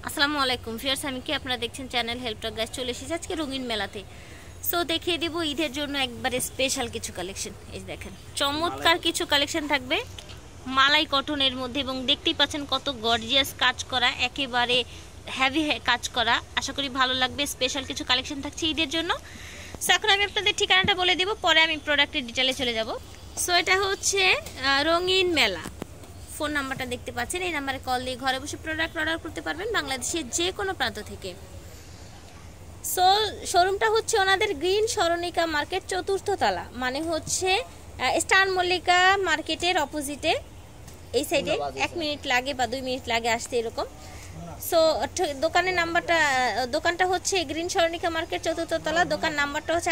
আসসালামু আলাইকুম ভিউয়ার্স, আমি কি আপনারা দেখছেন চ্যানেল হেল্পটক গাইস। চলে এসেছি আজকে রঙিন মেলাতে। সো দেখিয়ে দিব ঈদের জন্য একবারে স্পেশাল কিছু কালেকশন। এই দেখেন চমৎকার কিছু কালেকশন থাকবে মালাই কটনের মধ্যে, এবং দেখতেই পাচ্ছেন কত গর্জিয়াস কাজ করা, একেবারে হেভি কাজ করা। আশা করি ভালো লাগবে। স্পেশাল কিছু কালেকশন থাকছে ঈদের জন্য। সো এখন আমি আপনাদের ঠিকানাটা বলে দেব, পরে আমি প্রোডাক্টের ডিটেলে চলে যাব। সো এটা হচ্ছে রঙিন মেলা। ফোন নাম্বারটা দেখতে পাচ্ছেন, এই নাম্বারে কল দিয়ে ঘরে বসে প্রোডাক্ট অর্ডার করতে পারবেন বাংলাদেশের যে কোনো প্রান্ত থেকে। সো শোরুমটা হচ্ছে ওনাদের গ্রিন সরণিকা মার্কেট, চতুর্থ তলা, মানে হচ্ছে স্টার মল্লিকা মার্কেটের অপোজিটে। এই সাইডে 1 মিনিট লাগে বা 2 মিনিট লাগে আসতে এরকম। সো দোকানটা হচ্ছে গ্রিন সরণিকা মার্কেট, চতুর্থ তলা। দোকান নাম্বারটা হচ্ছে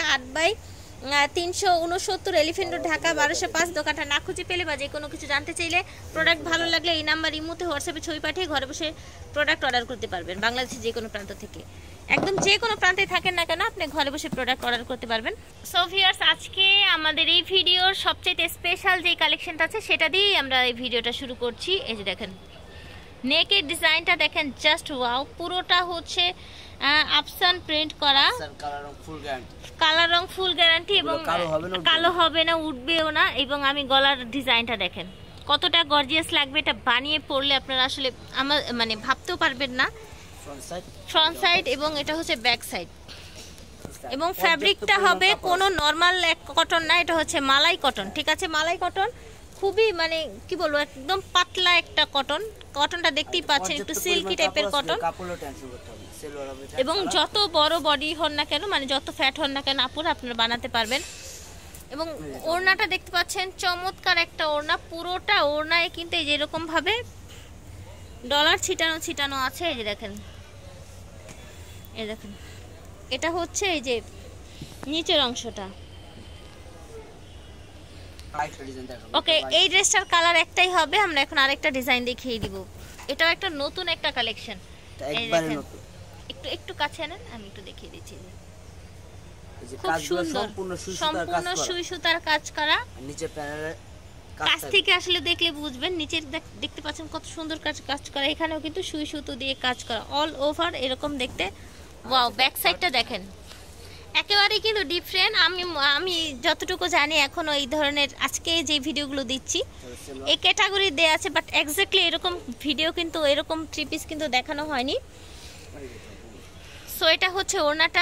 8/369 এলিফ্যান্ট রোড, ঢাকা 1205। দোকানটা না খুঁজে পেলে বা যে কোনো কিছু জানতে চাইলে, প্রোডাক্ট ভালো লাগলে এই নাম্বার ইমোতে হোয়াটসঅ্যাপে ছবি পাঠিয়ে ঘরে বসে প্রোডাক্ট অর্ডার করতে পারবেন বাংলাদেশের যে কোনো প্রান্ত থেকে। একদম যে কোনো প্রান্তে থাকেন না কেন, আপনি ঘরে বসে প্রোডাক্ট অর্ডার করতে পারবেন। সো ভিউয়ার্স, আজকে আমাদের এই ভিডিওর সবচেয়ে স্পেশাল যে কালেকশনটা আছে সেটা দিয়েই আমরা এই ভিডিওটা শুরু করছি। এই যে দেখেন নেকের ডিজাইনটা দেখেন, জাস্ট ওয়াও। পুরোটা হচ্ছে আফসান প্রিন্ট করা, কালার রং ফুল গ্যারান্টি, এবং কালো হবে না, উঠবেও না। এবং আমি গলার ডিজাইনটা দেখেন কতটা গর্জিয়াস লাগবে। এটা বানিয়ে পরলে আপনারা আসলে আমার মানে ভাবতেও পারবেন না। ফ্রন্ট সাইড এবং এটা হচ্ছে ব্যাক সাইড, এবং ফ্যাব্রিকটা হবে কোনো নর্মাল কটন না, এটা হচ্ছে মালাই কটন। ঠিক আছে, মালাই কটন খুবই মানে কি বলবো, একদম পাতলা একটা কটন। কটনটা দেখতেই পাচ্ছেন, একটু সিল্কি টাইপের কটন। এবং যত বড় বডি হন না কেন, মানে যত ফ্যাট হন না কেন আপুরা, আপনারা বানাতে পারবেন। এবং ওড়নাটা দেখতে পাচ্ছেন, চমৎকার একটা ওড়না। পুরোটা ওড়নায় কিন্তু এই যেরকম ভাবে ডলার ছিটানো ছিটানো আছে। এই যে দেখেন, এই দেখেন, এটা হচ্ছে এই যে নিচের অংশটা। ওকে, এই ড্রেসটার কালার একটাই হবে। আমরা এখন আরেকটা ডিজাইন দেখিয়ে দিব। এটাও একটা নতুন একটা কালেকশন। একটু একটু কাছে আনেন, আমি একটু দেখিয়ে দিচ্ছি। খুব সুন্দর, সম্পূর্ণ সুই সুতার কাজ করা। নিচে প্যানেলের কাছ থেকে আসলে দেখলে বুঝবেন। নিচে দেখতে পাচ্ছেন কত সুন্দর কাজ করা। এখানেও কিন্তু সুই সুতো দিয়ে কাজ করা, অল ওভার এরকম দেখতে। ওয়াও, ব্যাক সাইডটা দেখেন, একেবারেই কিন্তু ডিফারেন্ট। আমি যতটুকু জানি এখনো এই ধরনের আজকে যে ভিডিওগুলো দিচ্ছি এই ক্যাটাগরি দেয়া আছে, বাট এক্স্যাক্টলি এরকম ভিডিও কিন্তু এরকম থ্রি পিস কিন্তু দেখানো হয়নি। সো এটা হচ্ছে ওড়নাটা,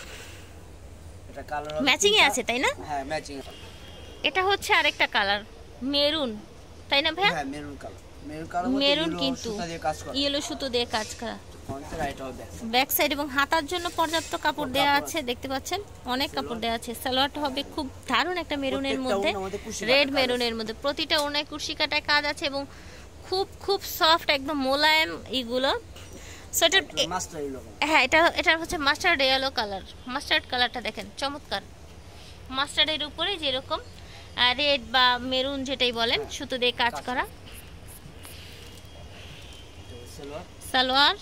ম্যাচিং এ আছে তাই না? হ্যাঁ, ম্যাচিং। এটা হচ্ছে আরেকটা কালার, মেরুন, তাই না ভাই? হ্যাঁ, মেরুন কালার। মেরুন কিন্তু ইয়েলো সুতো দিয়ে কাজ করা। ব্যাক সাইড এবং হাতার জন্য পর্যাপ্ত কাপড় দেয়া আছে, দেখতে পাচ্ছেন অনেক কাপড় দেয়া আছে। সালোয়ারটা হবে খুব দারুণ একটা মেরুনের মধ্যে, রেড মেরুনের মধ্যে। প্রতিটা ওনায় কুশি কাটায় কাজ আছে এবং খুব খুব সফট, একদম মোলায়েম এইগুলো। সো এটা হ্যাঁ, এটা হচ্ছে মাস্টার্ড ইয়েলো কালার। মাস্টার্ড কালারটা দেখেন চমৎকার। মাস্টার্ডের উপরে যেরকম রেড বা মেরুন যেটাই বলেন, সুতো দিয়ে কাজ করা। সালোয়ার,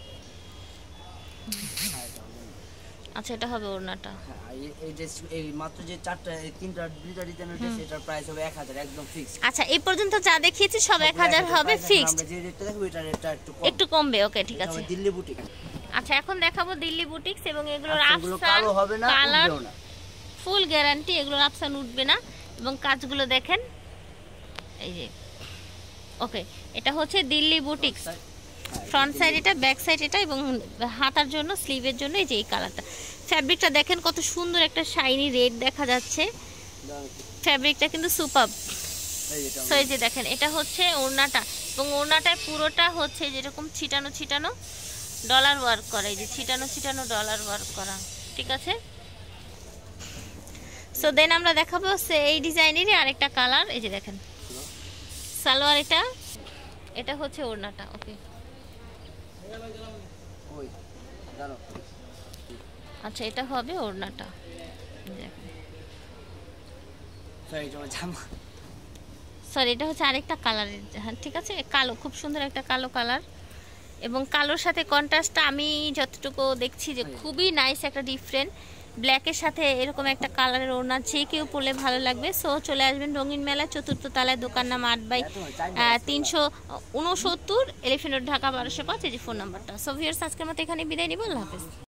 আচ্ছা এটা হবে ওড়নাটা। এই মাত্র যে দুইটা ডিজাইনের ড্রেস, এটার প্রাইস হবে 1000 একদম ফিক্সড। আচ্ছা, এই পর্যন্ত যা দেখিয়েছি সব 1000 হবে ফিক্সড। আমরা যে রেটটা দেখব এটা একটু কমবে। ওকে, ঠিক আছে। দিল্লি বুটিক। আচ্ছা, এখন দেখাবো দিল্লি বুটিক্স, এবং এগুলোর আফসান কালো হবে না, উঠবেও না, ফুল গ্যারান্টি। এগুলোর আফসান উঠবে না। এবং কাজগুলো দেখেন, এই যে। ওকে, এটা হচ্ছে দিল্লি বুটিক্স। ফ্রন্ট সাইড এটা, ব্যাক সাইড এটা, এবং হাতার জন্য স্লিভের জন্য এই যে এই কালারটা। ফ্যাব্রিকটা দেখেন কত সুন্দর, একটা শাইনি রেড দেখা যাচ্ছে। ফ্যাব্রিকটা কিন্তু সুপার। সো এই যে দেখেন, এটা হচ্ছে ওড়নাটা, এবং ওড়নাটায় পুরোটা হচ্ছে যেরকম ছিটানো ছিটানো ডলার ওয়ার্ক করা। এই যে ছিটানো ছিটানো ডলার ওয়ার্ক করা, ঠিক আছে। সো দেন আমরা দেখাবো এই ডিজাইনেরই আরেকটা কালার। এই যে দেখেন সালোয়ার, এটা হচ্ছে ওড়নাটা। ওকে, আচ্ছা এটা হবে ওড়নাটা। সরি, এটা হচ্ছে আরেকটা কালারের। হ্যাঁ, ঠিক আছে, কালো, খুব সুন্দর একটা কালো কালার। এবং কালোর সাথে কন্ট্রাস্টটা আমি যতটুকু দেখছি যে খুবই নাইস, একটা ডিফারেন্ট। ব্ল্যাকের সাথে এরকম একটা কালারের ওড়না, যে কেউ পরলে ভালো লাগবে। সো চলে আসবেন রঙিন মেলা, 4র্থ তলায়, দোকান নাম 8/369 এলিফ্যান্ট রোড, ঢাকা 1205। এই যে ফোন নাম্বারটা। সো ভিউয়ার্স, আজকের মতো এখানে বিদায় নিব। আল্লাহ হাফেজ।